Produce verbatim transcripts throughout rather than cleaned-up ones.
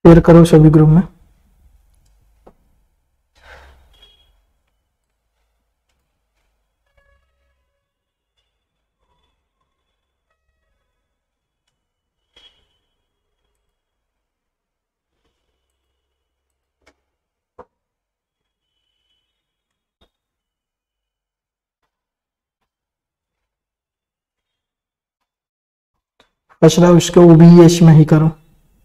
Share करो सभी group में। बचरा उसको वो भी यश में ही करो।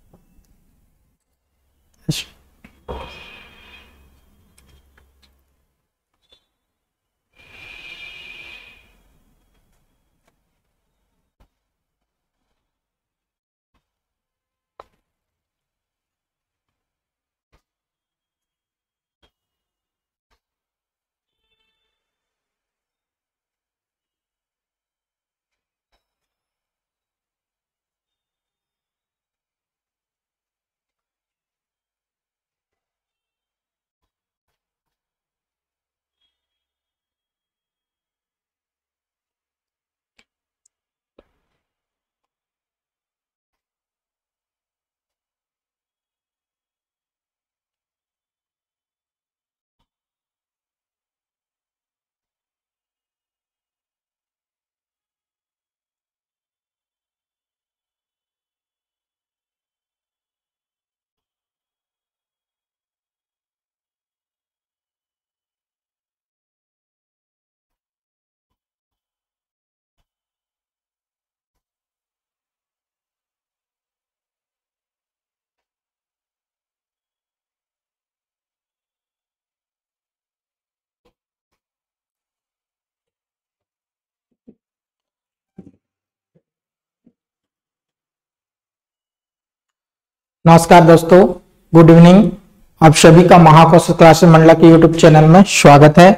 नमस्कार दोस्तों, गुड इवनिंग। आप सभी का महाकौशल क्लासेस मंडला के यूट्यूब चैनल में स्वागत है।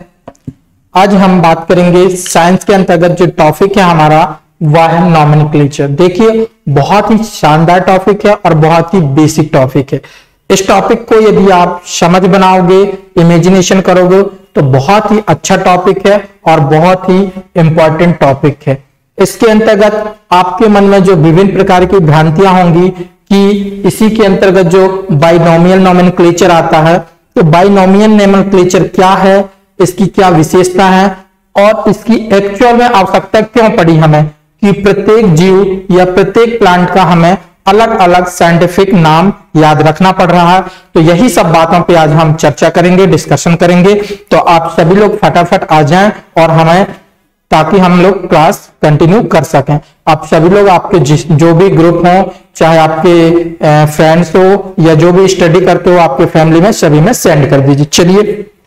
आज हम बात करेंगे साइंस के अंतर्गत जो टॉपिक है हमारा वह है नॉमेनक्लेचर। देखिए, बहुत ही शानदार टॉपिक है और बहुत ही बेसिक टॉपिक है। इस टॉपिक को यदि आप समझ बनाओगे, इमेजिनेशन करोगे तो बहुत ही अच्छा टॉपिक है और बहुत ही इंपॉर्टेंट टॉपिक है। इसके अंतर्गत आपके मन में जो विभिन्न प्रकार की भ्रांतियां होंगी कि इसी के अंतर्गत जो बाइनोमियल नोमेनक्लेचर आता है, तो बाइनोमियल नोमेनक्लेचर क्या है, इसकी क्या विशेषता है और इसकी एक्चुअल में आवश्यकता क्यों पड़ी हमें कि प्रत्येक जीव या प्रत्येक प्लांट का हमें अलग अलग साइंटिफिक नाम याद रखना पड़ रहा है। तो यही सब बातों पे आज हम चर्चा करेंगे, डिस्कशन करेंगे। तो आप सभी लोग फटाफट आ जाएं और हमें, ताकि हम लोग क्लास कंटिन्यू कर सकें। आप सभी लोग आपके जिस जो भी ग्रुप हो, चाहे आपके फ्रेंड्स हो या जो भी स्टडी करते हो आपके फैमिली में, सभी में सेंड कर दीजिए। चलिए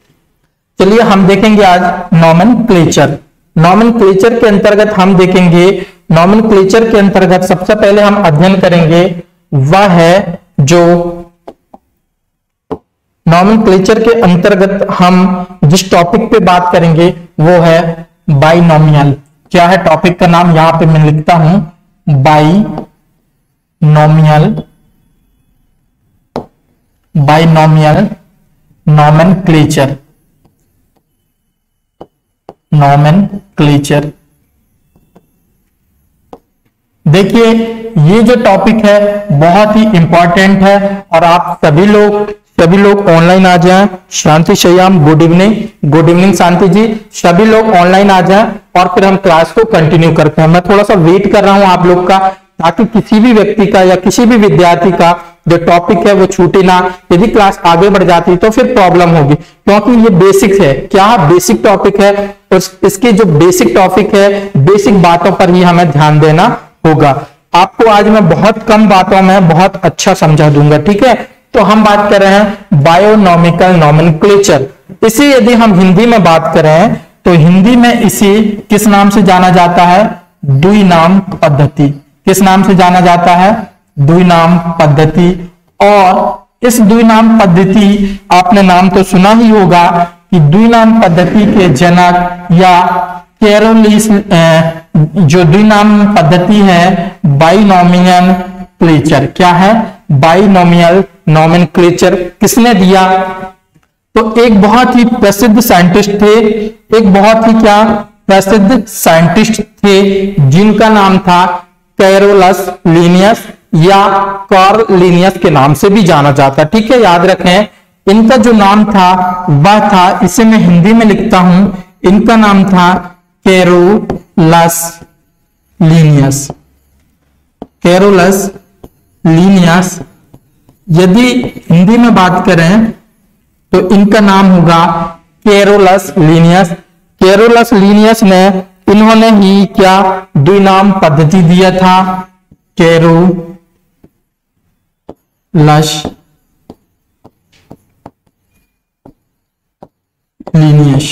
चलिए हम देखेंगे आज नॉमेनक्लेचर। नॉमेनक्लेचर के अंतर्गत हम देखेंगे, नॉमेनक्लेचर के अंतर्गत सबसे पहले हम अध्ययन करेंगे वह है जो नॉमेनक्लेचर के अंतर्गत हम जिस टॉपिक पे बात करेंगे वो है बाइनोमियल। क्या है टॉपिक का नाम, यहां पे मैं लिखता हूं बाइनोमियल। Binomial nomenclature. नॉमेनक्लेचर देखिए, ये जो टॉपिक है बहुत ही इंपॉर्टेंट है और आप सभी लोग सभी लोग ऑनलाइन आ जाएं। Shanti Shyam, good evening. Good evening Shanti ji. सभी लोग ऑनलाइन आ जाएं और फिर हम क्लास को कंटिन्यू करते हैं। मैं थोड़ा सा वेट कर रहा हूं आप लोग का, ताकि किसी भी व्यक्ति का या किसी भी विद्यार्थी का जो टॉपिक है वो छूटे ना। यदि क्लास आगे बढ़ जाती तो फिर प्रॉब्लम होगी, क्योंकि ये बेसिक है। क्या बेसिक टॉपिक है, और इसके जो बेसिक टॉपिक है, बेसिक बातों पर ही हमें ध्यान देना होगा। आपको आज मैं बहुत कम बातों में बहुत अच्छा समझा दूंगा, ठीक है। तो हम बात कर रहे हैं बायोनॉमिकल नॉमेनक्लेचर। इसे यदि हम हिंदी में बात करें तो हिंदी में इसे किस नाम से जाना जाता है, द्विनाम पद्धति। किस नाम से जाना जाता है, द्विनाम पद्धति। और इस द्विनाम पद्धति, आपने नाम तो सुना ही होगा कि द्विनाम पद्धति के जनक या कैरोलिस, जो द्विनाम पद्धति है बाइनोमियल क्लेचर। क्या है, बाइनोमियल नॉमेनक्लेचर किसने दिया, तो एक बहुत ही प्रसिद्ध साइंटिस्ट थे। एक बहुत ही क्या प्रसिद्ध साइंटिस्ट थे जिनका नाम था कैरोलस लिनियस या कार्लिनियस के नाम से भी जाना जाता है। ठीक है, याद रखें इनका जो नाम था वह था, इसे मैं हिंदी में लिखता हूं, इनका नाम था कैरोलस लीनियस, कैरोलस लीनियस। यदि हिंदी में बात करें तो इनका नाम होगा कैरोलस लीनियस। कैरोलस लीनियस ने इन्होंने ही क्या द्विनाम पद्धति दिया था, कैरोलस लीनियस।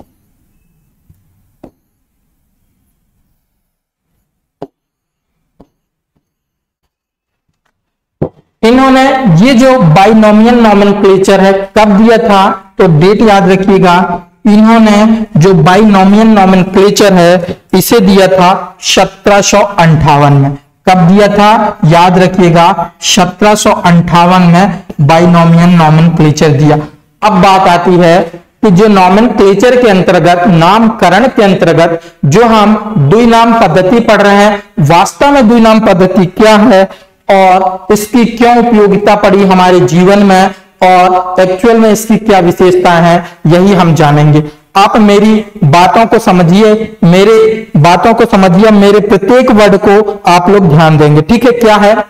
इन्होंने ये जो बाइनोमियल नोमेनक्लेचर है कब दिया था, तो डेट याद रखिएगा, इन्होंने जो बाइनोमियल नोमेनक्लेचर है इसे दिया था सत्रह सौ अंठावन में। कब दिया था, याद रखिएगा सत्रह सौ अंठावन में बाइनोमियल नोमेनक्लेचर दिया। अब बात आती है कि जो नोमेनक्लेचर के अंतर्गत, नामकरण के अंतर्गत जो हम द्विनाम पद्धति पढ़ रहे हैं, वास्तव में द्विनाम पद्धति क्या है और इसकी क्यों उपयोगिता पड़ी हमारे जीवन में और एक्चुअल में इसकी क्या विशेषताएं हैं, यही हम जानेंगे। आप मेरी बातों को समझिए, मेरे बातों को समझिए, मेरे प्रत्येक वर्ड को आप लोग ध्यान देंगे। ठीक है, क्या है,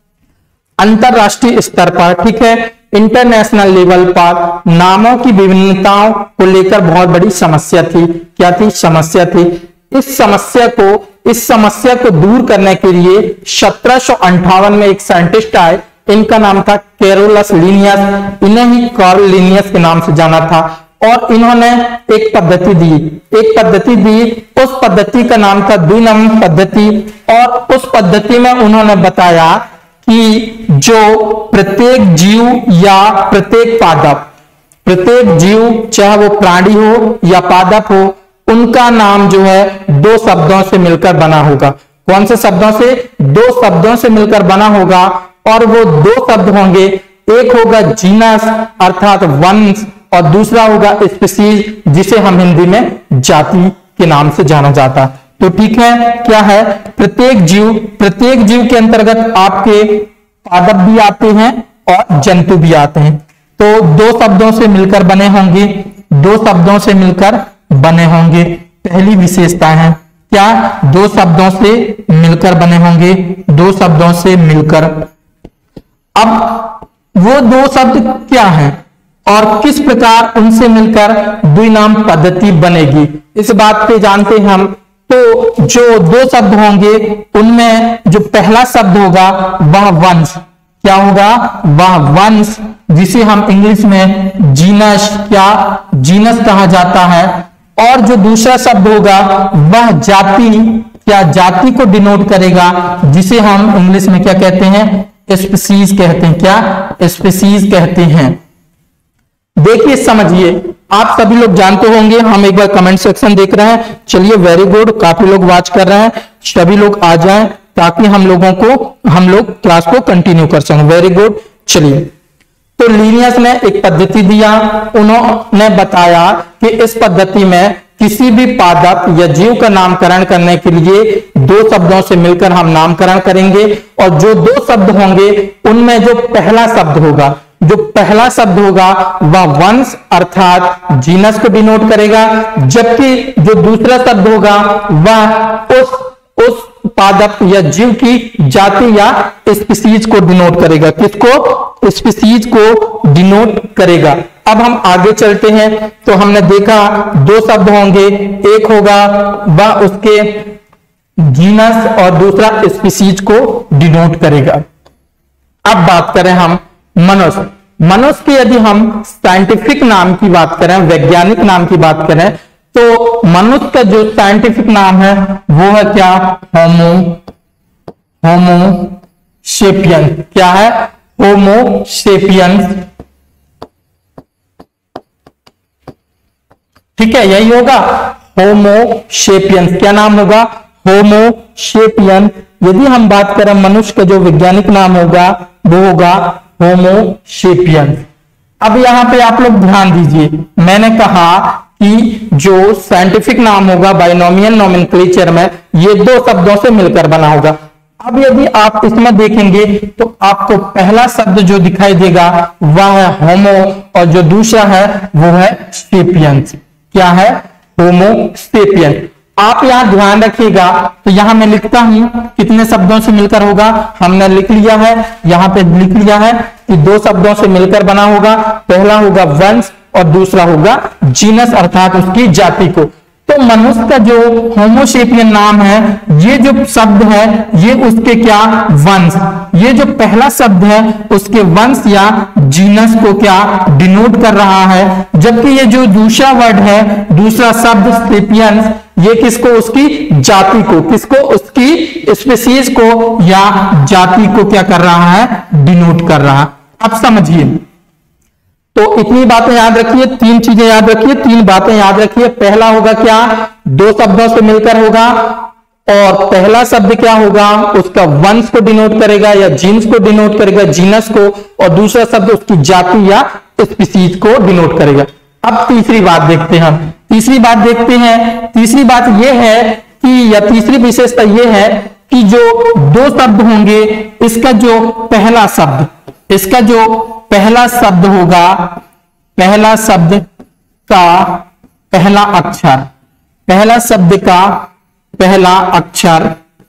अंतरराष्ट्रीय स्तर पर, ठीक है, इंटरनेशनल लेवल पर नामों की विभिन्नताओं को लेकर बहुत बड़ी समस्या थी। क्या थी, समस्या थी। इस समस्या को इस समस्या को दूर करने के लिए सत्रह सौ अंठावन में एक साइंटिस्ट आए, इनका नाम था कैरोलस लीनियस। इन्हें ही कार्लिनियस के नाम से जाना था और इन्होंने एक पद्धति दी एक पद्धति दी उस पद्धति का नाम था द्विनाम पद्धति। और उस पद्धति में उन्होंने बताया कि जो प्रत्येक जीव या प्रत्येक पादप, प्रत्येक जीव चाहे वो प्राणी हो या पादप हो, उनका नाम जो है दो शब्दों से मिलकर बना होगा। कौन से शब्दों से, दो शब्दों से मिलकर बना होगा और वो दो शब्द होंगे, एक होगा जीनस अर्थात वंश और दूसरा होगा स्पीशीज, जिसे हम हिंदी में जाति के नाम से जाना जाता। तो ठीक है, क्या है, प्रत्येक जीव प्रत्येक जीव के अंतर्गत आपके पादप भी आते हैं और जंतु भी आते हैं। तो दो शब्दों से मिलकर बने होंगे, दो शब्दों से मिलकर बने होंगे। पहली विशेषता है क्या, दो शब्दों से मिलकर बने होंगे, दो शब्दों से मिलकर। अब वो दो शब्द क्या हैं और किस प्रकार उनसे मिलकर द्विनाम पद्धति बनेगी, इस बात पे जानते हैं हम। तो जो दो शब्द होंगे उनमें जो पहला शब्द होगा वह वंश, क्या होगा, वह वंश, जिसे हम इंग्लिश में जीनस, क्या जीनस कहा जाता है। और जो दूसरा शब्द होगा वह जाति, क्या जाति को डिनोट करेगा, जिसे हम इंग्लिश में क्या कहते हैं, स्पीशीज कहते हैं। क्या स्पीशीज कहते हैं। देखिए समझिए, आप सभी लोग जानते होंगे, हम एक बार कमेंट सेक्शन देख रहे हैं, चलिए वेरी गुड, काफी लोग वॉच कर रहे हैं, सभी लोग आ जाएं ताकि हम लोगों को हम लोग क्लास को कंटिन्यू कर सकें। वेरी गुड, चलिए। तो लीनियस ने एक पद्धति दिया, उन्होंने बताया कि इस पद्धति में किसी भी पादप या जीव का नामकरण करने के लिए दो शब्दों से मिलकर हम नामकरण करेंगे और जो दो शब्द होंगे उनमें जो पहला शब्द होगा जो पहला शब्द होगा वह वंश अर्थात जीनस को डिनोट करेगा, जबकि जो दूसरा शब्द होगा वह उस उस पादप या जीव की जाति या स्पीशीज को डिनोट करेगा। किसको, स्पीशीज को डिनोट करेगा। अब हम आगे चलते हैं तो हमने देखा दो शब्द होंगे, एक होगा वह उसके जीनस और दूसरा स्पीशीज को डिनोट करेगा। अब बात करें हम मनुष्य। मनुष्य की यदि हम साइंटिफिक नाम की बात करें, वैज्ञानिक नाम की बात करें, तो मनुष्य का जो साइंटिफिक नाम है वो है क्या, होमो होमो सेपियंस। क्या है, होमो सेपियंस। ठीक है, यही होगा होमो सेपियंस। क्या नाम होगा, होमो सेपियंस। यदि हम बात करें मनुष्य का जो वैज्ञानिक नाम होगा वो होगा होमो सेपियंस। अब यहां पे आप लोग ध्यान दीजिए, मैंने कहा कि जो साइंटिफिक नाम होगा बाइनोमियल नोमेनक्लेचर में ये दो शब्दों से मिलकर बना होगा। अब यदि आप इसमें देखेंगे तो आपको पहला शब्द जो दिखाई देगा वह है होमो और जो दूसरा है वो है सेपियंस। क्या है? Homo sapien. आप यहां ध्यान रखिएगा तो यहां मैं लिखता हूं कितने शब्दों से मिलकर होगा, हमने लिख लिया है, यहां पे लिख लिया है कि दो शब्दों से मिलकर बना होगा। पहला होगा वंश और दूसरा होगा जीनस अर्थात उसकी जाति को। तो मनुष्य का जो होमोसेपियन नाम है, ये जो शब्द है ये उसके क्या वंश, ये जो पहला शब्द है उसके वंश या जीनस को क्या डिनोट कर रहा है। जबकि ये जो दूसरा वर्ड है, दूसरा शब्द सेपियंस, ये किसको? उसकी जाति को, किसको? उसकी स्पीशीज को या जाति को क्या कर रहा है? डिनोट कर रहा है। अब समझिए, तो इतनी बातें याद रखिए, तीन चीजें याद रखिए, तीन बातें याद रखिए। पहला होगा क्या? दो शब्दों से मिलकर होगा और पहला शब्द क्या होगा? उसका वंश को डिनोट करेगा या जीन्स को डिनोट करेगा, जीनस को, और दूसरा शब्द उसकी जाति या स्पीशीज को डिनोट करेगा। अब तीसरी बात देखते हैं हम तीसरी बात देखते हैं तीसरी बात यह है कि या तीसरी विशेषता यह है कि जो दो शब्द होंगे, इसका जो पहला शब्द इसका जो पहला शब्द होगा, पहला शब्द का पहला अक्षर पहला शब्द का पहला अक्षर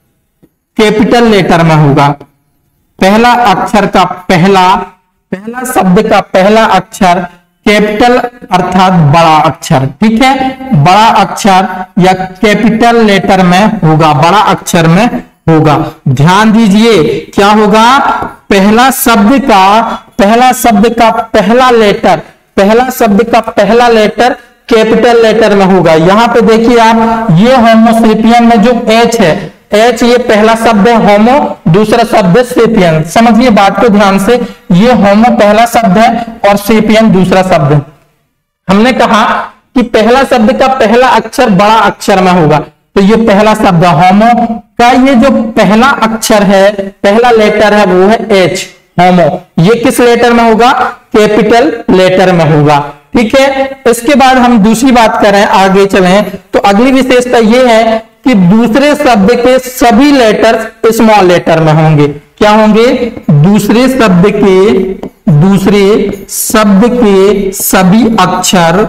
कैपिटल लेटर में होगा। पहला अक्षर का पहला पहला शब्द का पहला अक्षर कैपिटल अर्थात बड़ा अक्षर, ठीक है, बड़ा अक्षर या कैपिटल लेटर में होगा, बड़ा अक्षर में होगा। ध्यान दीजिए क्या होगा? पहला शब्द का पहला शब्द का पहला लेटर पहला शब्द का पहला लेटर कैपिटल लेटर में होगा। यहां पे देखिए आप, ये होमोसेपियन में जो एच है, एच ये पहला शब्द है होमो, दूसरा शब्द सेपियन। समझिए बात को ध्यान से, ये होमो पहला शब्द है और सेपियन दूसरा शब्द है। हमने कहा कि पहला शब्द का पहला अक्षर बड़ा अक्षर में होगा, तो ये पहला शब्द होमो का ये जो पहला अक्षर है, पहला लेटर है वो है एच, होमो। ये किस लेटर में होगा? कैपिटल लेटर में होगा, ठीक है। इसके बाद हम दूसरी बात करें, आगे चलें, तो अगली विशेषता ये है कि दूसरे शब्द के सभी लेटर स्मॉल लेटर में होंगे। क्या होंगे? दूसरे शब्द के दूसरे शब्द के सभी अक्षर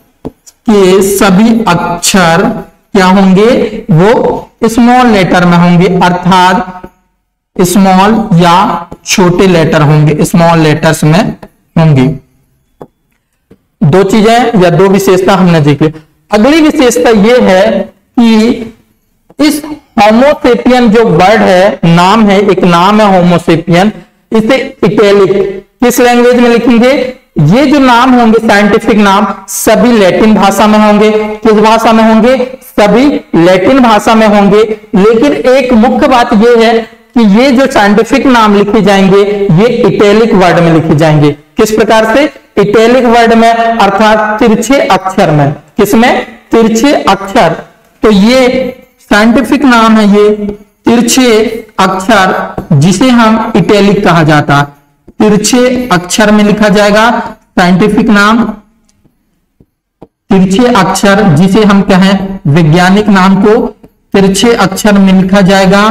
के सभी अक्षर क्या होंगे? वो स्मॉल लेटर में होंगे, अर्थात स्मॉल या छोटे लेटर होंगे, स्मॉल लेटर्स में होंगे। दो चीजें या दो विशेषता हमने देखी। अगली विशेषता यह है कि इस होमोसेपियन जो वर्ड है, नाम है, एक नाम है होमोसेपियन, इसे इटैलिक किस लैंग्वेज में लिखेंगे? ये जो नाम होंगे साइंटिफिक नाम सभी लैटिन भाषा में होंगे। किस भाषा में होंगे? सभी लैटिन भाषा में होंगे। लेकिन एक मुख्य बात यह है कि ये जो साइंटिफिक नाम लिखे जाएंगे ये इटैलिक वर्ड में लिखे जाएंगे। किस प्रकार से? इटैलिक वर्ड में, अर्थात तिरछे अक्षर में। किसमें? तिरछे अक्षर। तो ये साइंटिफिक नाम है, ये तिरछे अक्षर जिसे हम इटैलिक कहा जाता है, तिरछे अक्षर में लिखा जाएगा। साइंटिफिक नाम तिरछे अक्षर जिसे हम कहें वैज्ञानिक नाम को तिरछे अक्षर में लिखा जाएगा।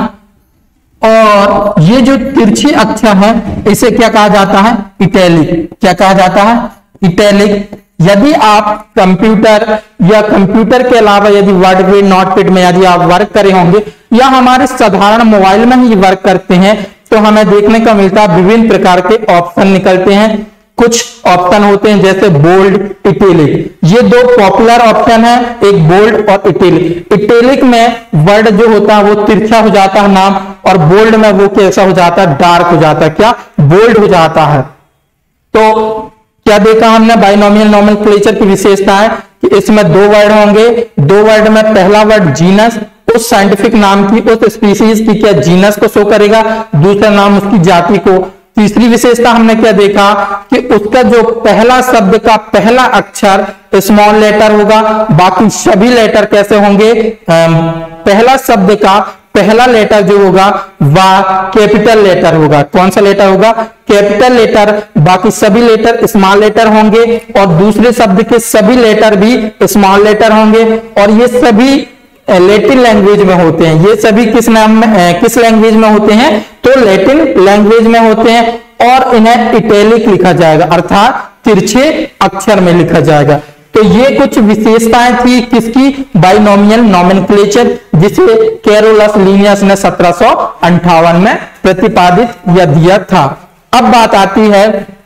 और ये जो तिरछे अक्षर है इसे क्या कहा जाता है? इटैलिक। क्या कहा जाता है? इटैलिक। यदि आप कंप्यूटर या कंप्यूटर के अलावा यदि वर्डपैड, नोटपैड में यदि आप वर्क करे होंगे या हमारे साधारण मोबाइल में ही वर्क करते हैं तो हमें देखने का मिलता है विभिन्न प्रकार के ऑप्शन निकलते हैं। कुछ ऑप्शन होते हैं जैसे बोल्ड, इटैलिक। ये दो पॉपुलर ऑप्शन है, एक बोल्ड और इटैलिक। इटैलिक में वर्ड जो होता है वो तिरछा हो जाता है नाम, और बोल्ड में वो कैसा हो जाता है? डार्क हो जाता है। क्या? बोल्ड हो जाता है। तो क्या देखा हमने? बाइनोमियल नोमेनक्लेचर की विशेषता है कि इसमें दो वर्ड होंगे। दो वर्ड में पहला वर्ड जीनस उस साइंटिफिक नाम की, उस स्पीशीज की क्या जीनस को शो करेगा, दूसरा नाम उसकी जाति को। तीसरी विशेषता हमने क्या देखा कि उसका जो पहला शब्द का पहला अक्षर स्मॉल लेटर होगा, बाकी सभी लेटर कैसे होंगे? पहला शब्द का पहला लेटर जो होगा वह कैपिटल लेटर होगा। कौन सा लेटर होगा? Capital letter. बाकी सभी लेटर स्मॉल लेटर होंगे और दूसरे शब्द के सभी लेटर भी स्मॉल लेटर होंगे। और ये सभी लैटिन लैंग्वेज में होते हैं। ये सभी किस नाम में, किस लैंग्वेज में होते हैं? तो लैटिन लैंग्वेज में होते हैं और इन्हें इटैलिक लिखा जाएगा, अर्थात तिरछे अक्षर में लिखा जाएगा। तो ये कुछ विशेषताएं थी किसकी? बाइनोमियल नोमेनक्लेचर, जिसे कैरोलस लिनियस ने सत्रह सौ अंठावन में प्रतिपादित या दिया था। अब बात आती है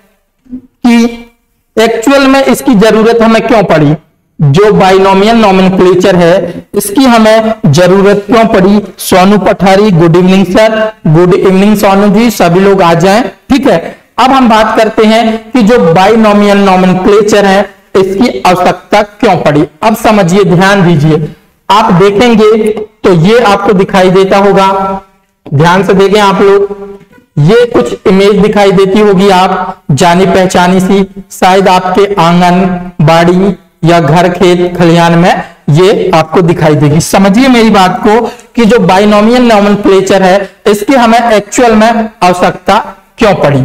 कि एक्चुअल में इसकी जरूरत हमें क्यों पड़ी? जो बाइनोमियल नोमेनक्लेचर है इसकी हमें जरूरत क्यों पड़ी? Sonu Pathari, good evening sir. Good evening Sonu ji, सभी लोग आ जाएं, ठीक है। अब हम बात करते हैं कि जो बाइनोमियल नोमेनक्लेचर है इसकी आवश्यकता क्यों पड़ी। अब समझिए, ध्यान दीजिए, आप देखेंगे तो ये आपको दिखाई देता होगा, ध्यान से देखें आप लोग, ये कुछ इमेज दिखाई देती होगी आप जानी पहचानी सी, शायद आपके आंगन बाड़ी या घर खेत खलिहान में ये आपको दिखाई देगी। समझिए मेरी बात को कि जो बाइनोमियल नोमेनक्लेचर है इसकी हमें एक्चुअल में आवश्यकता क्यों पड़ी।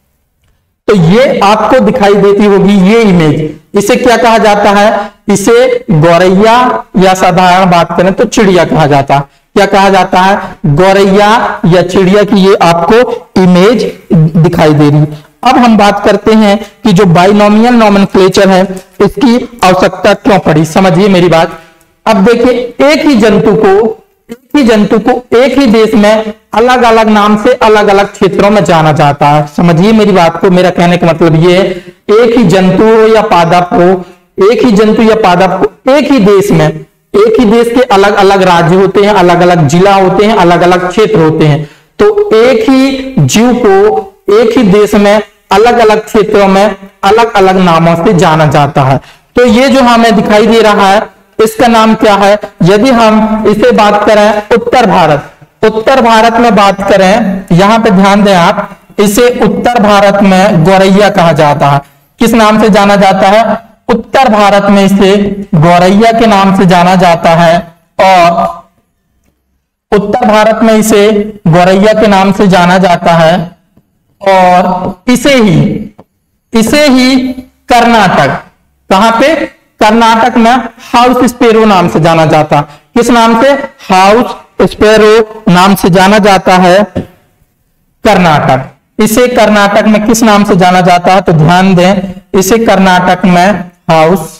तो ये आपको दिखाई देती होगी ये इमेज, इसे क्या कहा जाता है? इसे गौरैया या साधारण बात करें तो चिड़िया कहा जाता है। क्या कहा जाता है? गौरैया या चिड़िया की ये आपको इमेज दिखाई दे रही। अब हम बात करते हैं कि जो बाइनोमियल नोमेनक्लेचर है इसकी आवश्यकता क्यों पड़ी। समझिए मेरी बात। अब देखिए, एक ही जंतु को एक ही जंतु को एक ही देश में अलग अलग नाम से अलग अलग क्षेत्रों में जाना जाता है। समझिए मेरी बात को, मेरा कहने का मतलब ये है, एक ही जंतु हो या पादप हो, एक ही जंतु या पादप को एक ही देश में, एक ही देश के अलग अलग राज्य होते हैं, अलग अलग जिला होते हैं, अलग अलग क्षेत्र होते हैं। तो एक ही जीव को एक ही देश में अलग अलग क्षेत्रों में अलग अलग नामों से जाना जाता है। तो ये जो हमें दिखाई दे रहा है इसका नाम क्या है? यदि हम इसे बात करें उत्तर भारत, उत्तर भारत में बात करें, यहां पे ध्यान दें आप, इसे उत्तर भारत में गौरैया कहा जाता है। किस नाम से जाना जाता है? उत्तर भारत में इसे गौरैया के नाम से जाना जाता है। और उत्तर भारत में इसे गौरैया के नाम से जाना जाता है। और इसे ही इसे ही कर्नाटक, कहां पे? कर्नाटक में हाउस स्पैरो नाम से जाना जाता। किस नाम से? हाउस स्पैरो नाम से जाना जाता है कर्नाटक। इसे कर्नाटक में किस नाम से जाना जाता है? तो ध्यान दें, इसे कर्नाटक में house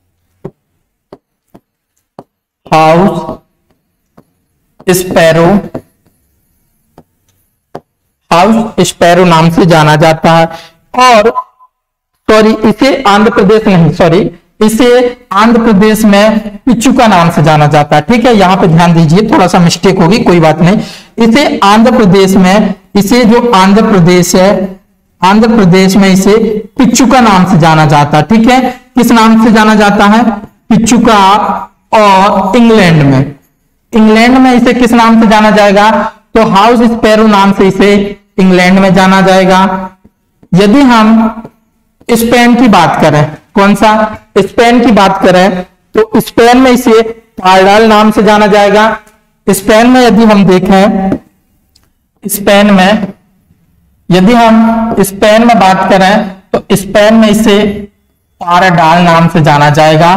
house sparrow house sparrow नाम से जाना जाता है। और सॉरी, इसे आंध्र प्रदेश नहीं, सॉरी, इसे आंध्र प्रदेश में पिचुका नाम से जाना जाता है। ठीक है, यहां पे ध्यान दीजिए, थोड़ा सा मिस्टेक होगी, कोई बात नहीं। इसे आंध्र प्रदेश में, इसे जो आंध्र प्रदेश है, आंध्र प्रदेश में इसे पिचुका नाम से जाना जाता है। ठीक है, किस नाम से जाना जाता है? पिचुका। और इंग्लैंड में, इंग्लैंड में इसे किस नाम से जाना जाएगा? तो हाउस स्पैरो नाम से इसे इंग्लैंड में जाना जाएगा। यदि हम स्पेन की बात करें, कौन सा? स्पेन की बात करें तो स्पेन में इसे पारडाल नाम से जाना जाएगा। स्पेन में यदि हम देखें, स्पेन में यदि हम स्पेन में बात करें तो स्पेन में इसे पारडाल नाम से जाना जाएगा,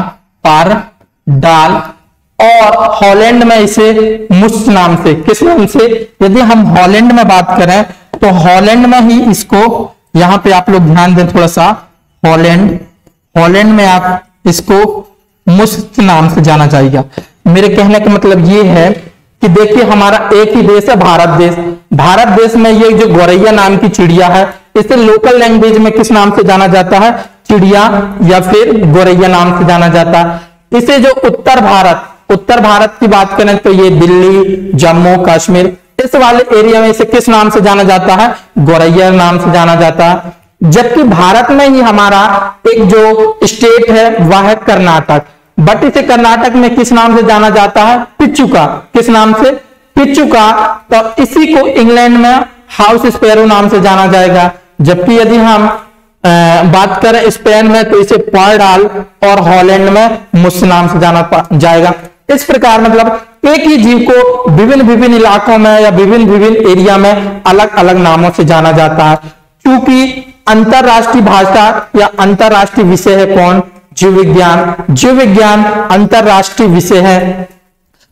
पारडाल। और हॉलैंड में इसे मुस नाम से, किस नाम से? यदि हम हॉलैंड में बात करें तो हॉलैंड में ही इसको, यहां पे आप लोग ध्यान दें थोड़ा सा, हॉलैंड हॉलैंड में आप इसको मुस्त नाम से जाना जाएगा। मेरे कहने का मतलब ये है कि देखिए, हमारा एक ही देश है भारत देश। भारत देश में ये जो गौरैया नाम की चिड़िया है, इसे लोकल लैंग्वेज में किस नाम से जाना जाता है? चिड़िया या फिर गौरैया नाम से जाना जाता है। इसे जो उत्तर भारत उत्तर भारत की बात करें तो ये दिल्ली, जम्मू कश्मीर, इस वाले एरिया में इसे किस नाम से जाना जाता है? गौरैया नाम से जाना जाता है। जबकि भारत में ही हमारा एक जो स्टेट है वह है कर्नाटक, बट इसे कर्नाटक में किस नाम से जाना जाता है? पिचुका। किस नाम से? पिचुका। तो इसी को इंग्लैंड में हाउस स्पैरो नाम से जाना जाएगा। जबकि यदि हम आ, बात करें स्पेन में तो इसे पारडाल और हॉलैंड में मुस नाम से जाना जाएगा। इस प्रकार मतलब एक ही जीव को विभिन्न विभिन्न इलाकों में या विभिन्न विभिन्न एरिया में अलग अलग नामों से जाना जाता है। क्योंकि अंतरराष्ट्रीय भाषा या अंतरराष्ट्रीय विषय है कौन? जीव विज्ञान। जीव विज्ञान अंतरराष्ट्रीय विषय है।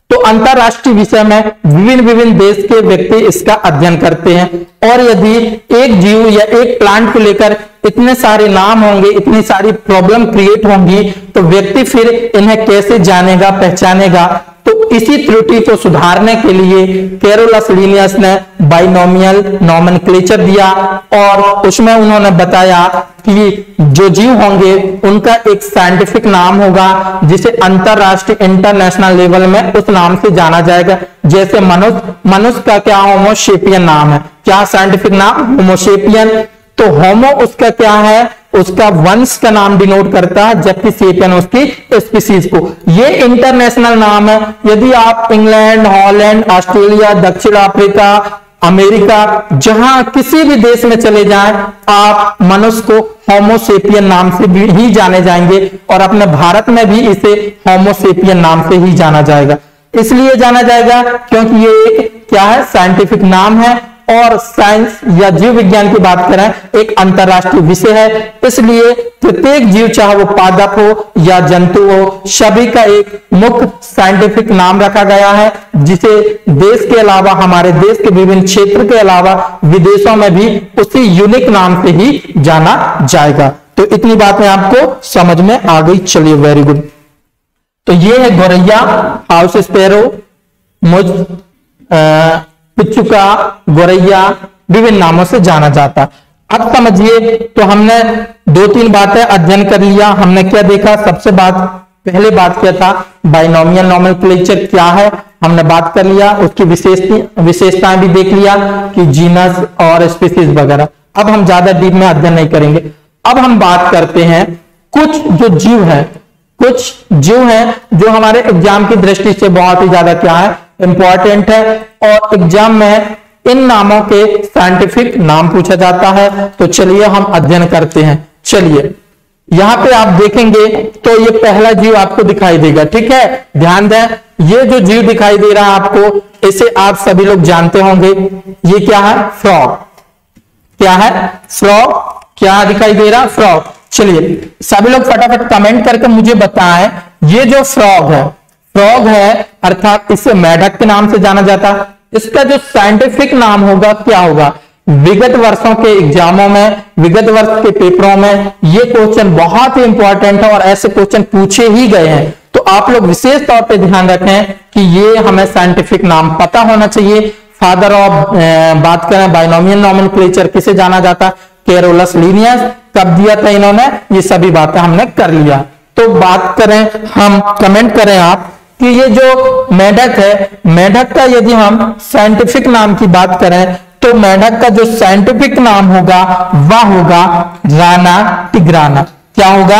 तो अंतरराष्ट्रीय विषय में विभिन्न विभिन्न देश के व्यक्ति इसका अध्ययन करते हैं। और यदि एक जीव या एक प्लांट को लेकर इतने सारे नाम होंगे, इतनी सारी प्रॉब्लम क्रिएट होंगी, तो व्यक्ति फिर इन्हें कैसे जानेगा, पहचानेगा। तो इसी त्रुटि को सुधारने के लिए कैरोलस लिनियस ने बाइनोमियल नोमेनक्लेचर दिया और उसमें उन्होंने बताया कि जो जीव होंगे उनका एक साइंटिफिक नाम होगा जिसे अंतरराष्ट्रीय इंटरनेशनल लेवल में उस नाम से जाना जाएगा। जैसे मनुष्य, मनुष्य का क्या होमोसेपियन नाम है, क्या साइंटिफिक नाम होमोसेपियन। तो होमो उसका क्या है, उसका वंश का नाम डिनोट करता है, जबकि सेपियन उसकी स्पीसीज को। ये इंटरनेशनल नाम है। यदि आप इंग्लैंड, हॉलैंड, ऑस्ट्रेलिया, दक्षिण अफ्रीका, अमेरिका, जहां किसी भी देश में चले जाएं, आप मनुष्य को होमोसेपियन नाम से भी ही जाने जाएंगे और अपने भारत में भी इसे होमोसेपियन नाम से ही जाना जाएगा। इसलिए जाना जाएगा क्योंकि ये एक क्या है, साइंटिफिक नाम है और साइंस या जीव विज्ञान की बात करें एक अंतरराष्ट्रीय विषय है। इसलिए प्रत्येक जीव, चाहे वो पादप हो या जंतु हो, सभी का एक मुख्य साइंटिफिक नाम रखा गया है जिसे देश के अलावा, हमारे देश के विभिन्न क्षेत्र के अलावा विदेशों में भी उसी यूनिक नाम से ही जाना जाएगा। तो इतनी बातें आपको समझ में आ गई। चलिए, वेरी गुड। तो ये है गौरैया, हाउस स्पैरो, मुझ पिचुका, गौरैया, विभिन्न नामों से जाना जाता। अब समझिए, तो हमने दो तीन बातें अध्ययन कर लिया। हमने क्या देखा, सबसे बात पहले बात क्या था, बाइनोमियल नोमेनक्लेचर क्या है, हमने बात कर लिया। उसकी विशेषता विशेषताएं भी देख लिया कि जीनस और स्पीसीज वगैरह। अब हम ज्यादा डीप में अध्ययन नहीं करेंगे। अब हम बात करते हैं कुछ जो जीव है, कुछ जीव हैं जो हमारे एग्जाम की दृष्टि से बहुत ही ज्यादा क्या है, इंपॉर्टेंट है और एग्जाम में इन नामों के साइंटिफिक नाम पूछा जाता है। तो चलिए हम अध्ययन करते हैं। चलिए, यहां पे आप देखेंगे तो ये पहला जीव आपको दिखाई देगा, ठीक है। ध्यान दें, ये जो जीव दिखाई दे रहा है आपको, इसे आप सभी लोग जानते होंगे। ये क्या है, फ्रॉग। क्या है, फ्रॉग। क्या दिखाई दे रहा, फ्रॉग। चलिए, सभी लोग फटाफट कमेंट करके मुझे बताएं, ये जो फ्रॉग है, फ्रॉग है अर्थात इसे मेढक के नाम से जाना जाता है। इसका जो साइंटिफिक नाम होगा क्या होगा। विगत वर्षों के एग्जामों में, विगत वर्ष के पेपरों में ये क्वेश्चन बहुत ही इंपॉर्टेंट है और ऐसे क्वेश्चन पूछे ही गए हैं। तो आप लोग विशेष तौर पे ध्यान रखें कि ये हमें साइंटिफिक नाम पता होना चाहिए। फादर ऑफ बात करें बाइनोमियल नोमेनक्लेचर किसे जाना जाता, कैरोलस लिनियस। कब दिया था इन्होंने, ये सभी बातें हमने कर लिया। तो बात करें हम, कमेंट करें आप कि ये जो मेढक है, मेढक का यदि हम साइंटिफिक नाम की बात करें तो मेढक का जो साइंटिफिक नाम होगा वह होगा राना टिग्राना। क्या होगा,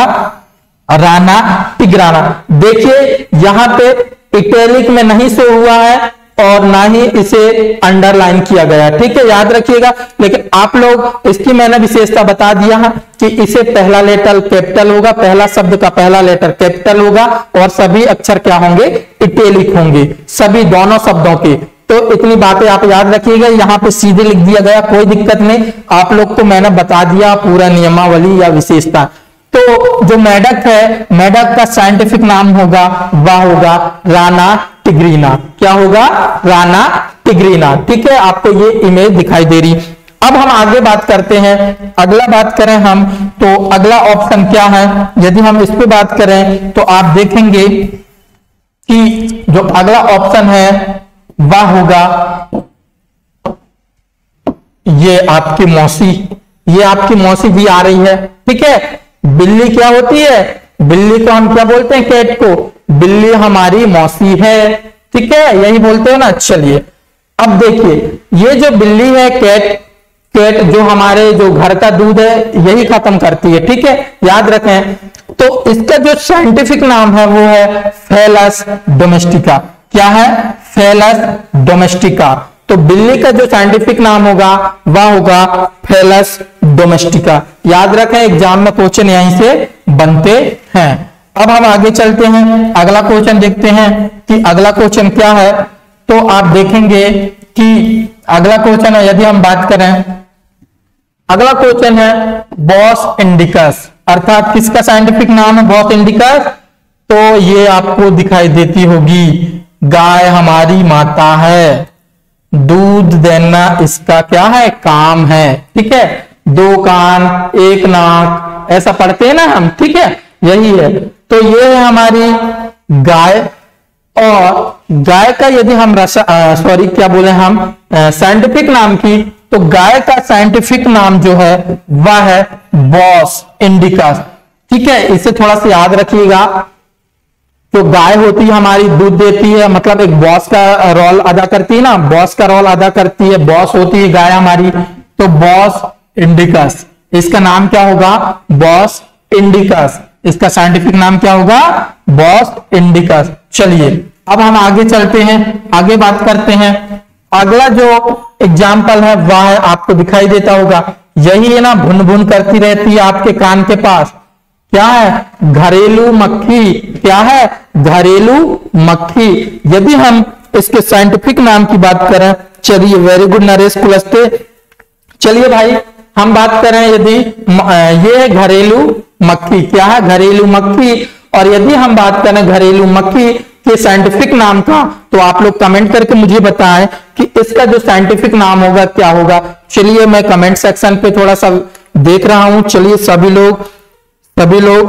राना टिग्राना। देखिए यहां पे इटैलिक में नहीं शो हुआ है और ना ही इसे अंडरलाइन किया गया, ठीक है, याद रखिएगा। लेकिन आप लोग, इसकी मैंने विशेषता बता दिया है कि इसे पहला लेटर कैपिटल होगा, पहला शब्द का पहला लेटर कैपिटल होगा और सभी अक्षर क्या होंगे, इटैलिक होंगे, सभी दोनों शब्दों के। तो इतनी बातें आप याद रखिएगा। यहाँ पे सीधे लिख दिया गया, कोई दिक्कत नहीं, आप लोग को मैंने बता दिया पूरा नियमावली या विशेषता। तो जो मेढक है, मेढक का साइंटिफिक नाम होगा वह होगा राना टिग्रीना। क्या होगा, राना टिग्रीना, ठीक है। आपको ये इमेज दिखाई दे रही। अब हम आगे बात करते हैं, अगला बात करें हम तो अगला ऑप्शन क्या है। यदि हम इस पे बात करें तो आप देखेंगे कि जो अगला ऑप्शन है वह होगा ये आपकी मौसी। ये आपकी मौसी भी आ रही है, ठीक है। बिल्ली क्या होती है, बिल्ली को हम क्या बोलते हैं, कैट को। बिल्ली हमारी मौसी है, ठीक है, यही बोलते हो ना। चलिए अब देखिए, ये जो बिल्ली है, कैट, कैट जो हमारे जो घर का दूध है यही खत्म करती है, ठीक है, याद रखें। तो इसका जो साइंटिफिक नाम है वो है फेलस डोमेस्टिका। क्या है, फेलस डोमेस्टिका। तो बिल्ली का जो साइंटिफिक नाम होगा वह होगा फेलस डोमेस्टिका। याद रखें, एग्जाम में क्वेश्चन यहीं से बनते हैं। अब हम आगे चलते हैं, अगला क्वेश्चन देखते हैं कि अगला क्वेश्चन क्या है। तो आप देखेंगे कि अगला क्वेश्चन है, यदि हम बात करें, अगला क्वेश्चन है बॉस इंडिकस, अर्थात किसका साइंटिफिक नाम है, बॉस इंडिकस। तो ये आपको दिखाई देती होगी गाय हमारी माता है, दूध देना इसका क्या है, काम है। ठीक है, दो कान एक नाक, ऐसा पढ़ते हैं ना हम। ठीक है, यही है। तो ये है हमारी गाय। और गाय का यदि हम सॉरी क्या बोले हम साइंटिफिक नाम की, तो गाय का साइंटिफिक नाम जो है वह है बॉस इंडिकस। ठीक है, इसे थोड़ा सा याद रखिएगा। जो गाय होती है हमारी दूध देती है, मतलब एक बॉस का रोल अदा करती है ना, बॉस का रोल अदा करती है, बॉस होती है गाय हमारी, तो बॉस इंडिकस। इसका नाम क्या होगा, बॉस इंडिकस। इसका साइंटिफिक नाम क्या होगा, बॉस इंडिकस। चलिए अब हम आगे चलते हैं, आगे बात करते हैं। अगला जो एग्जाम्पल है वह है, आपको दिखाई देता होगा, यही है ना, भुन भुन करती रहती है आपके कान के पास। क्या है, घरेलू मक्खी। क्या है, घरेलू मक्खी। यदि हम इसके साइंटिफिक नाम की बात करें, चलिए, वेरी गुड नरेश कुलस्ते। चलिए भाई हम बात करें, यदि ये है घरेलू मक्खी। क्या है, घरेलू मक्खी। और यदि हम बात करें घरेलू मक्खी के साइंटिफिक नाम का, तो आप लोग कमेंट करके मुझे बताएं कि इसका जो साइंटिफिक नाम होगा क्या होगा। चलिए मैं कमेंट सेक्शन पे थोड़ा सा देख रहा हूं। चलिए सभी लोग सभी लोग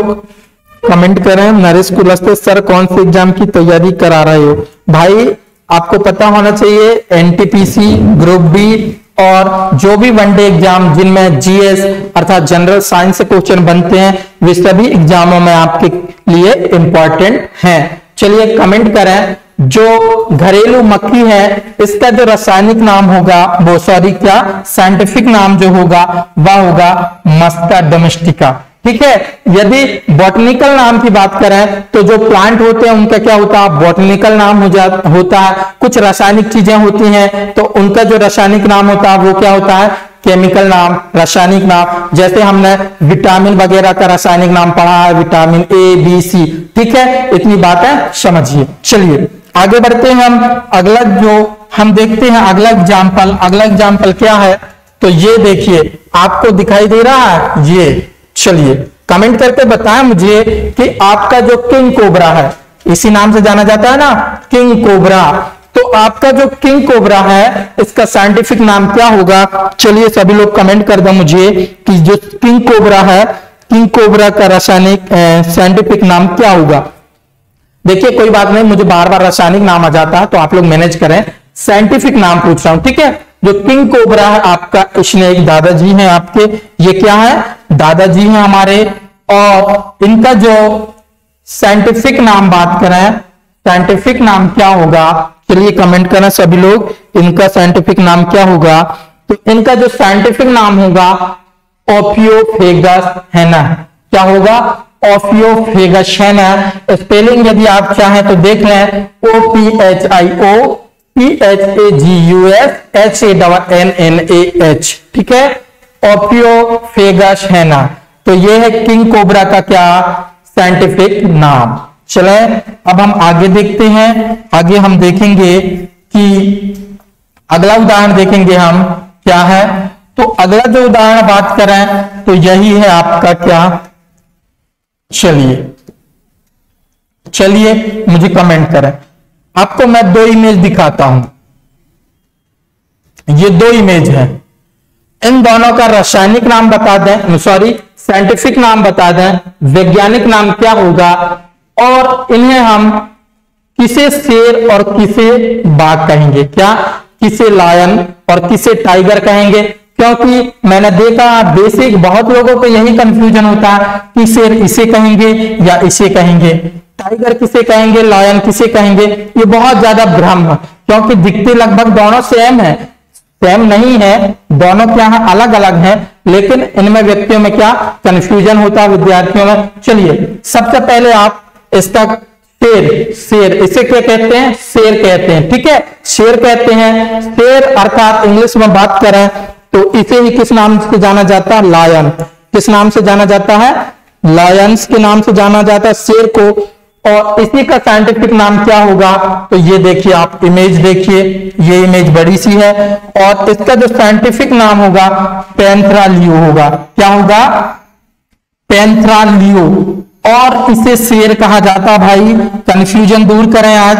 कमेंट करें। नरेश कुलस्ते सर कौन से एग्जाम की तैयारी करा रहे हो? भाई आपको पता होना चाहिए, एनटीपीसी, ग्रुप बी और जो भी वनडे एग्जाम जिनमें जीएस अर्थात जनरल साइंस से क्वेश्चन बनते हैं, वे सभी एग्जामों में आपके लिए इंपॉर्टेंट हैं। चलिए कमेंट करें, जो घरेलू मक्खी है इसका जो रासायनिक नाम होगा, वो सॉरी क्या साइंटिफिक नाम जो होगा वह होगा मस्का डोमेस्टिका। ठीक है, यदि बॉटनिकल नाम की बात करें तो जो प्लांट होते हैं उनका क्या होता है, बॉटनिकल नाम हो जा होता है। कुछ रासायनिक चीजें होती हैं तो उनका जो रासायनिक नाम होता है वो क्या होता है, केमिकल नाम, रासायनिक नाम। जैसे हमने विटामिन वगैरह का रासायनिक नाम पढ़ा है, विटामिन ए बी सी। ठीक है, इतनी बातें समझिए। चलिए आगे बढ़ते हैं हम। अगला जो हम देखते हैं अगला एग्जाम्पल, अगला एग्जाम्पल क्या है, तो ये देखिए आपको दिखाई दे रहा है ये। चलिए कमेंट करके बताएं मुझे कि आपका जो किंग कोबरा है, इसी नाम से जाना जाता है ना, किंग कोबरा, तो आपका जो किंग कोबरा है इसका साइंटिफिक नाम क्या होगा। चलिए सभी लोग कमेंट कर दो मुझे कि जो किंग कोबरा है, किंग कोबरा का रासायनिक साइंटिफिक नाम क्या होगा। देखिए कोई बात नहीं, मुझे बार बार रासायनिक नाम आ जाता है तो आप लोग मैनेज करें, साइंटिफिक नाम पूछ रहा हूं। ठीक है, जो किंग कोबरा है आपका स्नेक दादाजी हैं आपके, ये क्या है, दादाजी हैं हमारे। और इनका जो साइंटिफिक नाम बात करें, साइंटिफिक नाम क्या होगा, चलिए कमेंट करना सभी लोग, इनका साइंटिफिक नाम क्या होगा। तो इनका जो साइंटिफिक नाम होगा ओफियोफेगस हैना। क्या होगा, ओफियोफेगस हैना। स्पेलिंग यदि आप चाहें तो देख लें, O P H I O P H A G U S H A double N N A H. ठीक है, ओफियोफेगस हैना। तो ये है किंग कोबरा का क्या साइंटिफिक नाम। चले अब हम आगे देखते हैं। आगे हम देखेंगे कि अगला उदाहरण देखेंगे हम क्या है। तो अगला जो उदाहरण बात करें तो यही है आपका क्या, चलिए चलिए मुझे कमेंट करें। आपको मैं दो इमेज दिखाता हूं, ये दो इमेज है, इन दोनों का रासायनिक नाम बता दें, सॉरी साइंटिफिक नाम बता दें, वैज्ञानिक नाम क्या होगा, और इन्हें हम किसे शेर और किसे बाघ कहेंगे। क्या, किसे लायन और किसे टाइगर कहेंगे। क्योंकि मैंने देखा बेसिक बहुत लोगों को यही कंफ्यूजन होता है कि शेर इसे कहेंगे या इसे कहेंगे, टाइगर किसे कहेंगे, लायन किसे कहेंगे। ये बहुत ज्यादा भ्रम है क्योंकि दिखते लगभग दोनों सेम है, सेम नहीं है, दोनों क्या है, अलग अलग हैं, लेकिन इनमें व्यक्तियों में क्या कंफ्यूजन होता है, विद्यार्थियों में। चलिए सबसे पहले आप इसका शेर, शेर इसे क्या कहते हैं, शेर कहते हैं। ठीक है, शेर कहते हैं। शेर अर्थात इंग्लिश में बात करें तो इसे ही किस नाम से जाना जाता है, लायन। किस नाम से जाना जाता है, लायंस के नाम से जाना जाता है शेर को। और इसी का साइंटिफिक नाम क्या होगा, तो ये देखिए आप इमेज देखिए, ये इमेज बड़ी सी है और इसका जो साइंटिफिक नाम होगा पैंथरा लियो होगा। क्या होगा, पैंथरा लियो। और इसे शेर कहा जाता है। भाई कंफ्यूजन दूर करें आज,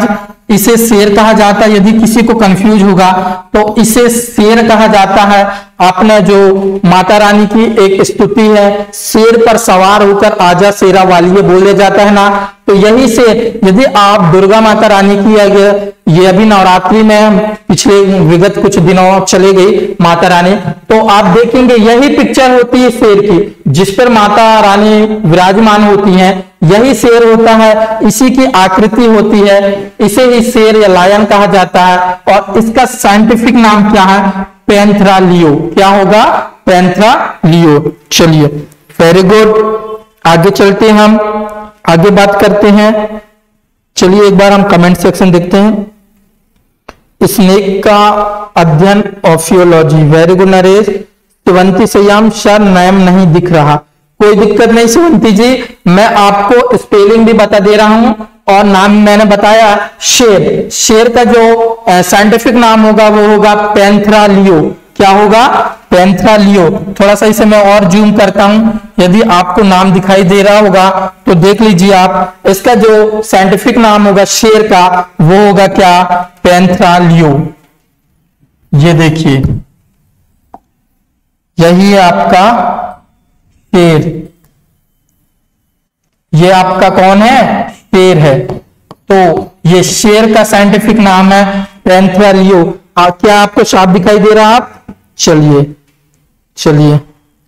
इसे शेर कहा जाता है। यदि किसी को कंफ्यूज होगा तो इसे शेर कहा जाता है। आपने जो माता रानी की एक स्तुति है, शेर पर सवार होकर आजा शेरा वाली, ये बोले जाता है ना, तो यही से यदि आप दुर्गा माता रानी की ये अभी नवरात्रि में पिछले विगत कुछ दिनों चले गई माता रानी, तो आप देखेंगे यही पिक्चर होती है शेर की, जिस पर माता रानी विराजमान होती हैं, यही शेर होता है, इसी की आकृति होती है, इसे ही शेर या लायन कहा जाता है। और इसका साइंटिफिक नाम क्या है? Panthera leo. क्या होगा? Panthera leo. चलिए, वेरी गुड। आगे चलते हैं, हम आगे बात करते हैं। चलिए एक बार हम कमेंट सेक्शन देखते हैं। स्नेक का अध्ययन ophiology, very good Naresh. Shivanti Sayam, sir नाम नहीं दिख रहा। कोई दिक्कत नहीं शिवंती जी, मैं आपको स्पेलिंग भी बता दे रहा हूं और नाम मैंने बताया शेर। शेर का जो साइंटिफिक नाम होगा वो होगा पैंथरा लियो। क्या होगा? Panthera leo. थोड़ा सा इसे मैं और जूम करता हूं, यदि आपको नाम दिखाई दे रहा होगा तो देख लीजिए आप। इसका जो साइंटिफिक नाम होगा शेर का वो होगा क्या? Panthera leo. ये देखिए, यही है आपका शेर। ये आपका कौन है? शेर है। तो ये शेर का साइंटिफिक नाम है पैंथरा लियो। क्या आपको साफ दिखाई दे रहा? आप चलिए चलिए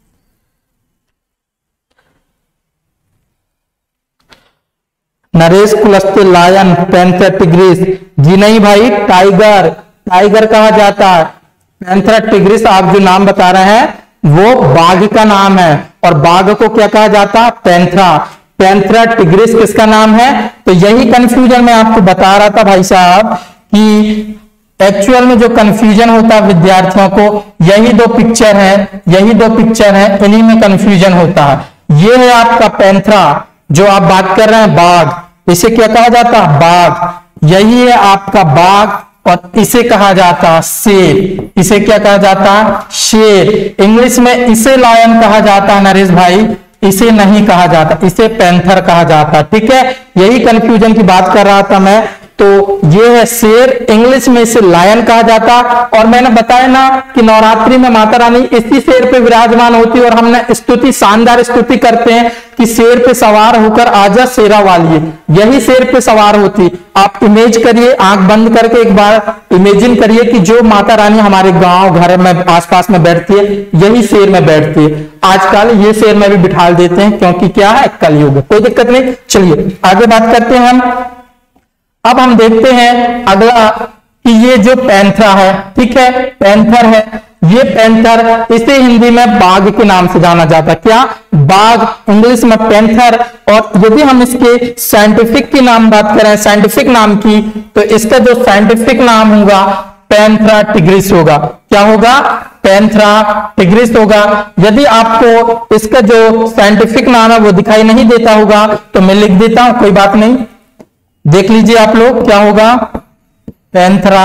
Naresh Kulaste, lion, panther, tigris. जी नहीं भाई, टाइगर। टाइगर कहा जाता है। पैंथरा, टिग्रिस आप जो नाम बता रहे हैं वो बाघ का नाम है, और बाघ को क्या कहा जाता है? पैंथरा। पैंथरा, टिग्रिस किसका नाम है? तो यही कंफ्यूजन मैं आपको बता रहा था भाई साहब कि एक्चुअल में जो कंफ्यूजन होता है विद्यार्थियों को, यही दो पिक्चर है, यही दो पिक्चर है, इन्हीं में कंफ्यूजन होता है। ये है आपका पैंथरा, जो आप बात कर रहे हैं बाघ, इसे क्या कहा जाता है? बाघ। यही है आपका बाघ, और इसे कहा जाता है शेर। इसे क्या कहा जाता है? शेर। इंग्लिश में इसे लायन कहा जाता है नरेश भाई, इसे नहीं कहा जाता, इसे पैंथर कहा जाता। ठीक है, यही कंफ्यूजन की बात कर रहा था मैं। तो ये है शेर, इंग्लिश में इसे लायन कहा जाता। और मैंने बताया ना कि नवरात्रि में माता रानी इसी शेर पे विराजमान होती है, और हमने स्तुति, शानदार स्तुति करते हैं कि शेर पे सवार होकर आजा शेरा वाली, यही शेर पे सवार होती। आप इमेज करिए, आंख बंद करके एक बार इमेजिन करिए कि जो माता रानी हमारे गांव घर में आसपास में बैठती है, यही शेर में बैठती है। आजकल ये शेर में भी बिठा देते हैं, क्योंकि क्या है? कलयुग। कोई दिक्कत नहीं। चलिए आगे बात करते हैं हम। अब हम देखते हैं अगला कि ये जो पैंथरा है, ठीक है, पैंथर है, ये पैंथर, इसे हिंदी में बाघ के नाम से जाना जाता है। क्या? बाघ, इंग्लिश में पैंथर। और यदि हम इसके साइंटिफिक की नाम बात करें, साइंटिफिक नाम की, तो इसका जो साइंटिफिक नाम होगा पैंथरा टिग्रिस होगा। क्या होगा? पैंथरा टिग्रिस होगा। यदि आपको इसका जो साइंटिफिक नाम है वो दिखाई नहीं देता होगा तो मैं लिख देता हूं, कोई बात नहीं, देख लीजिए आप लोग। क्या होगा? Panthera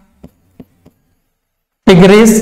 tigris.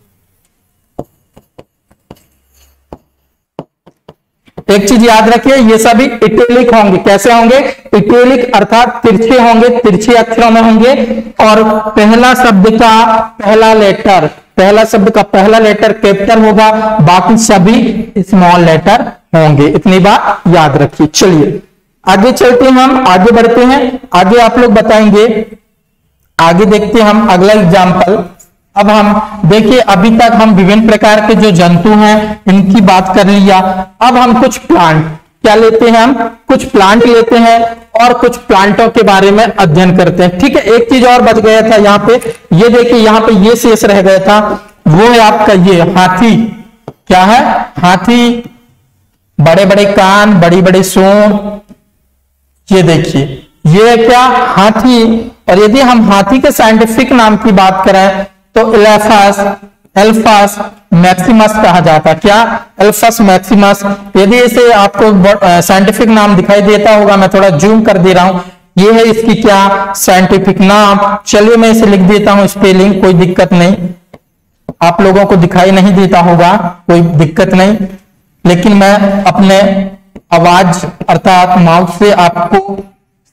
एक चीज याद रखिए, ये सभी इटैलिक होंगे। कैसे होंगे? इटैलिक, अर्थात तिरछे होंगे, तिरछे अक्षरों में होंगे। और पहला शब्द का पहला लेटर, पहला शब्द का पहला लेटर कैपिटल होगा, बाकी सभी स्मॉल लेटर होंगे। इतनी बात याद रखिए। चलिए आगे चलते हैं, हम आगे बढ़ते हैं। आगे आप लोग बताएंगे, आगे देखते हैं हम अगला एग्जाम्पल। अब हम देखिए, अभी तक हम विभिन्न प्रकार के जो जंतु हैं इनकी बात कर लिया। अब हम कुछ प्लांट क्या लेते हैं? हम कुछ प्लांट लेते हैं और कुछ प्लांटों के बारे में अध्ययन करते हैं। ठीक है, एक चीज और बच गया था यहाँ पे, ये देखिए यहाँ पे ये शेष रह गया था, वो है आपका ये हाथी। क्या है? हाथी। बड़े बड़े कान, बड़ी बड़ी सूंड, ये देखिए ये है क्या? हाथी। और यदि हम हाथी के साइंटिफिक नाम की बात करें तो एल्फास, एल्फास मैक्सिमस कहा जाता है। क्या? Elephas maximus. यदि इसे आपको साइंटिफिक नाम दिखाई देता होगा, मैं थोड़ा जूम कर दे रहा हूं, ये है इसकी क्या? साइंटिफिक नाम। चलिए मैं इसे लिख देता हूं स्पेलिंग, कोई दिक्कत नहीं। आप लोगों को दिखाई नहीं देता होगा, कोई दिक्कत नहीं, लेकिन मैं अपने आवाज अर्थात माउथ से आपको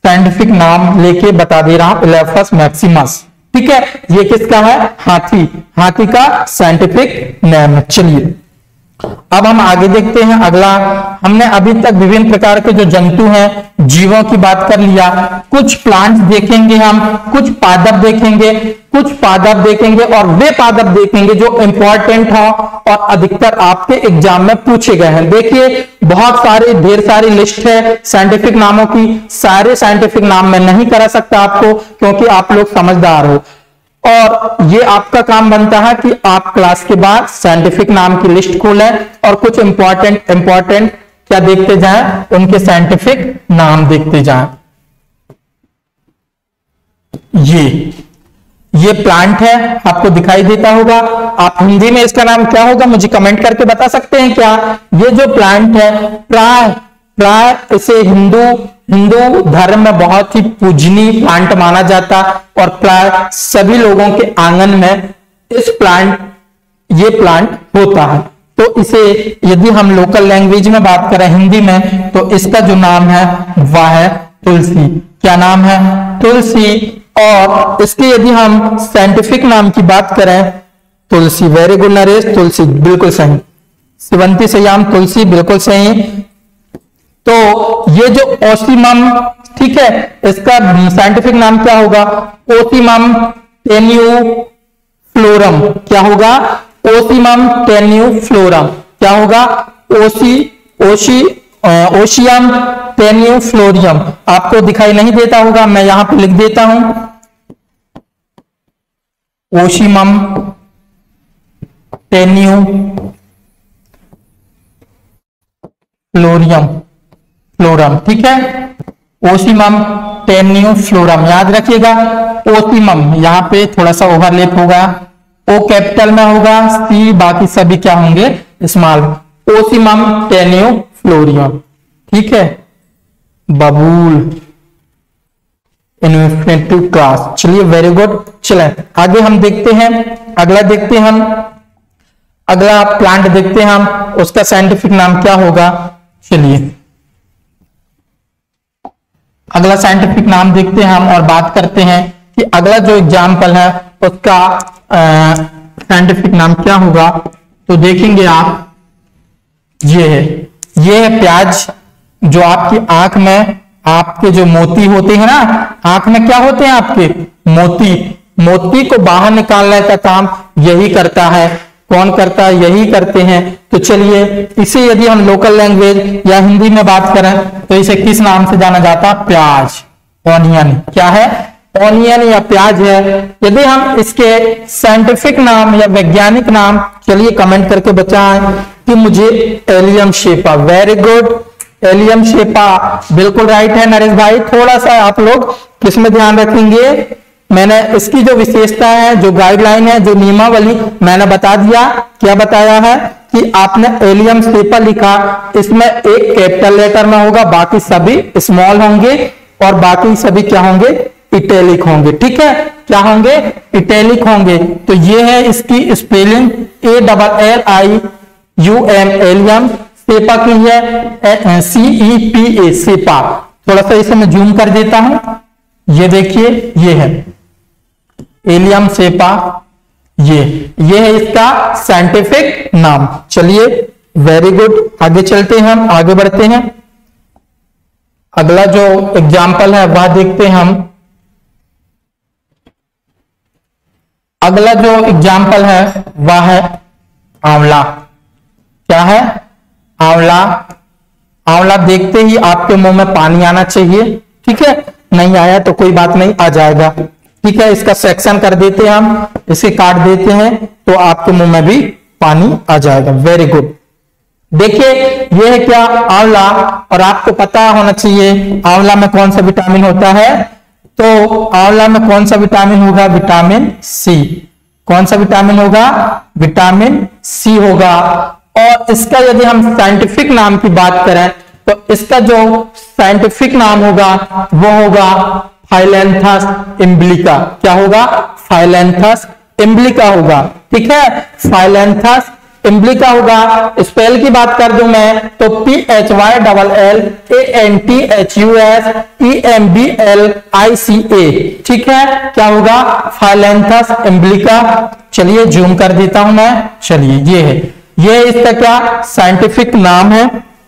साइंटिफिक नाम लेके बता दे रहा हूं, इलेफस मैक्सिमस। ठीक है, ये किसका है? हाथी, हाथी का साइंटिफिक नेम। चलिए अब हम आगे देखते हैं। अगला, हमने अभी तक विभिन्न प्रकार के जो जंतु हैं, जीवों की बात कर लिया। कुछ प्लांट्स देखेंगे हम, कुछ पादप देखेंगे, कुछ पादप देखेंगे और वे पादप देखेंगे जो इंपॉर्टेंट हो और अधिकतर आपके एग्जाम में पूछे गए हैं। देखिए बहुत सारे ढेर सारी लिस्ट है साइंटिफिक नामों की, सारे साइंटिफिक नाम मैं नहीं करा सकता आपको क्योंकि आप लोग समझदार हो, और ये आपका काम बनता है कि आप क्लास के बाद साइंटिफिक नाम की लिस्ट खोलें और कुछ इंपॉर्टेंट इंपॉर्टेंट क्या देखते जाएं, उनके साइंटिफिक नाम देखते जाएं। ये ये प्लांट है, आपको दिखाई देता होगा। आप हिंदी में इसका नाम क्या होगा मुझे कमेंट करके बता सकते हैं क्या? ये जो प्लांट है, प्राय प्राय इसे हिंदू हिंदू धर्म में बहुत ही पूजनीय प्लांट माना जाता और प्राय सभी लोगों के आंगन में इस प्लांट ये प्लांट होता है। तो इसे यदि हम लोकल लैंग्वेज में बात करें हिंदी में, तो इसका जो नाम है वह है तुलसी। क्या नाम है? तुलसी। और इसके यदि हम साइंटिफिक नाम की बात करें, तुलसी। वेरी गुड नरेश, तुलसी बिल्कुल सही। शिवंती सयाम, तुलसी बिल्कुल सही। तो ये जो ओसीमम, ठीक है, इसका साइंटिफिक नाम क्या होगा? Ocimum tenuiflorum. क्या होगा? Ocimum tenuiflorum. क्या होगा? ओसी ओशी ओशियम टेन्यूफ्लोरियम। आपको दिखाई नहीं देता होगा, मैं यहां पे लिख देता हूं, ओशिमम टेन्यूफ्लोरियम फ्लोरम। ठीक है, ओसीमम टेन्यूफ्लोरम याद रखिएगा। ओसीमम यहां पे थोड़ा सा ओवरलैप होगा, ओ कैपिटल में होगा, सी बाकी सभी क्या होंगे? स्मॉल। Ocimum tenuiflorum. ठीक है, बबूल इन्फिनेटिव क्लास। चलिए वेरी गुड। चलें आगे हम देखते हैं। अगला देखते हैं हम, अगला प्लांट देखते हैं हम, उसका साइंटिफिक नाम क्या होगा? चलिए अगला साइंटिफिक नाम देखते हैं हम और बात करते हैं कि अगला जो एग्जाम्पल है उसका साइंटिफिक नाम क्या होगा। तो देखेंगे आप, ये है ये है प्याज, जो आपकी आंख में, आपके जो मोती होते हैं ना, आंख में क्या होते हैं आपके? मोती। मोती को बाहर निकालने का काम यही करता है। कौन करता है? यही करते हैं। तो चलिए इसे यदि हम लोकल लैंग्वेज या हिंदी में बात करें तो इसे किस नाम से जाना जाता है? प्याज, ऑनियन। क्या है? ऑनियन या प्याज है। यदि हम इसके साइंटिफिक नाम या वैज्ञानिक नाम, चलिए कमेंट करके बताएं कि मुझे Allium cepa. Very good, Allium cepa बिल्कुल राइट है नरेश भाई। थोड़ा सा आप लोग किसमें ध्यान रखेंगे, मैंने इसकी जो विशेषता है, जो गाइडलाइन है, जो नियमावली मैंने बता दिया। क्या बताया है कि आपने एलियम शेपा लिखा, इसमें एक कैपिटल लेटर में होगा, बाकी सभी स्मॉल होंगे और बाकी सभी क्या होंगे? इटैलिक होंगे। ठीक है, क्या होंगे? इटैलिक होंगे। तो ये है इसकी spelling, A double L I U M, Allium. Cepa की है सी ई पी ए, सेपा। थोड़ा सा इसे मैं जूम कर देता हूं, ये देखिए ये है एलियम सेपा। ये ये है इसका साइंटिफिक नाम। चलिए वेरी गुड, आगे चलते हैं, हम आगे बढ़ते हैं। अगला जो एग्जाम्पल है वह देखते हैं हम। अगला जो एग्जाम्पल है वह है आंवला। क्या है? आंवला। आंवला देखते ही आपके मुंह में पानी आना चाहिए। ठीक है, नहीं आया तो कोई बात नहीं, आ जाएगा। ठीक है, इसका सेक्शन कर देते हैं हम, इसे काट देते हैं तो आपके मुंह में भी पानी आ जाएगा। Very good. देखिए ये है क्या? आंवला। और आपको पता होना चाहिए आंवला में कौन सा विटामिन होता है। तो आंवला में कौन सा विटामिन होगा? Vitamin C. कौन सा विटामिन होगा? विटामिन सी होगा। और इसका यदि हम साइंटिफिक नाम की बात करें तो इसका जो साइंटिफिक नाम होगा वो होगा फाइलेंथस इम्ब्लिका। क्या होगा? फाइलेंथस इम्ब्लिका होगा। ठीक है, फाइलेंथस इम्ब्लिका होगा। स्पेल की बात कर दूं मैं तो P H Y double L A N T H U S E M B L I C A, ठीक है, क्या होगा, फाइलेंथस इम्ब्लिका। चलिए जूम कर देता हूं मैं, चलिए ये है, ये इसका क्या साइंटिफिक नाम है,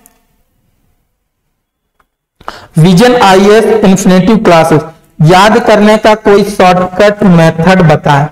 vision I S infinitive classes. याद करने का कोई शॉर्टकट मेथड बताएं।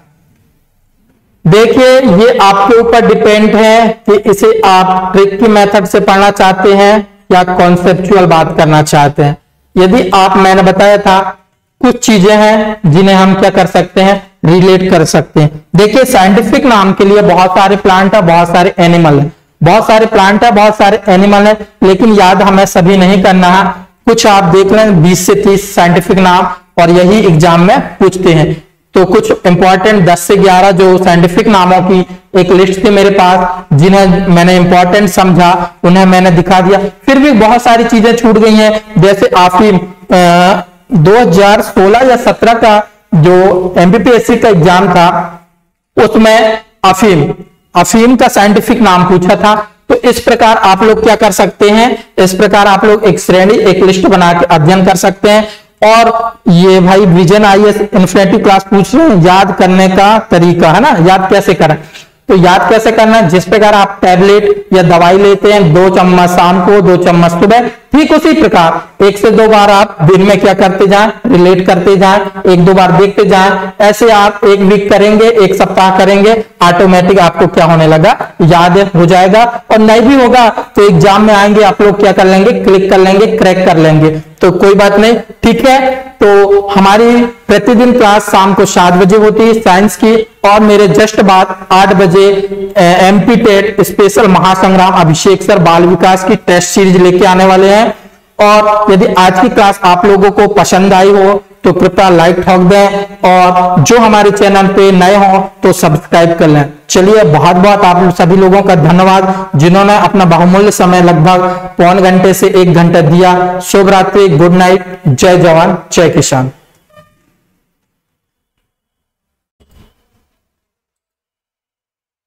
देखिए ये आपके ऊपर डिपेंड है कि इसे आप ट्रिक की मेथड से पढ़ना चाहते हैं या कॉन्सेप्चुअल बात करना चाहते हैं। यदि आप, मैंने बताया था कुछ चीजें हैं जिन्हें हम क्या कर सकते हैं, रिलेट कर सकते हैं। देखिए साइंटिफिक नाम के लिए बहुत सारे प्लांट है, बहुत सारे एनिमल है, बहुत सारे प्लांट है, बहुत सारे एनिमल है, लेकिन याद हमें सभी नहीं करना है। कुछ आप देख लें बीस से तीस साइंटिफिक नाम, और यही एग्जाम में पूछते हैं। तो कुछ इंपॉर्टेंट दस से ग्यारह जो साइंटिफिक नामों की एक लिस्ट थी मेरे पास, जिन्हें मैंने इंपॉर्टेंट समझा उन्हें मैंने दिखा दिया। फिर भी बहुत सारी चीजें छूट गई हैं, जैसे अफीम दो हज़ार सोलह या सत्रह का जो एमपीपीएससी का एग्जाम था उसमें अफीम अफीम का साइंटिफिक नाम पूछा था। तो इस प्रकार आप लोग क्या कर सकते हैं, इस प्रकार आप लोग एक श्रेणी, एक लिस्ट बना के अध्ययन कर सकते हैं। और ये भाई vision I S infinitive class पूछ रहे हैं, याद करने का तरीका है ना, याद कैसे करें। तो याद कैसे करना है, जिस प्रकार आप टैबलेट या दवाई लेते हैं, दो चम्मच शाम को, दो चम्मच सुबह, ठीक उसी प्रकार एक से दो बार आप दिन में क्या करते जाएं, रिलेट करते जाएं, एक दो बार देखते जाएं। ऐसे आप एक वीक करेंगे, एक सप्ताह करेंगे, ऑटोमेटिक आपको क्या होने लगा, याद हो जाएगा। और नहीं भी होगा तो एग्जाम में आएंगे आप लोग क्या कर लेंगे, क्लिक कर लेंगे, क्रैक कर लेंगे। तो कोई बात नहीं, ठीक है। तो हमारी प्रतिदिन क्लास शाम को सात बजे होती है साइंस की, और मेरे जस्ट बाद आठ बजे एमपी टेट स्पेशल महासंग्राम अभिषेक सर बाल विकास की टेस्ट सीरीज लेके आने वाले हैं। और यदि आज की क्लास आप लोगों को पसंद आई हो तो कृपया लाइक ठोक दें, और जो हमारे चैनल पे नए हो तो सब्सक्राइब कर लें। चलिए बहुत बहुत आप सभी लोगों का धन्यवाद जिन्होंने अपना बहुमूल्य समय लगभग पौन घंटे से एक घंटा दिया। शुभ रात्रि, गुड नाइट, जय जवान जय किसान।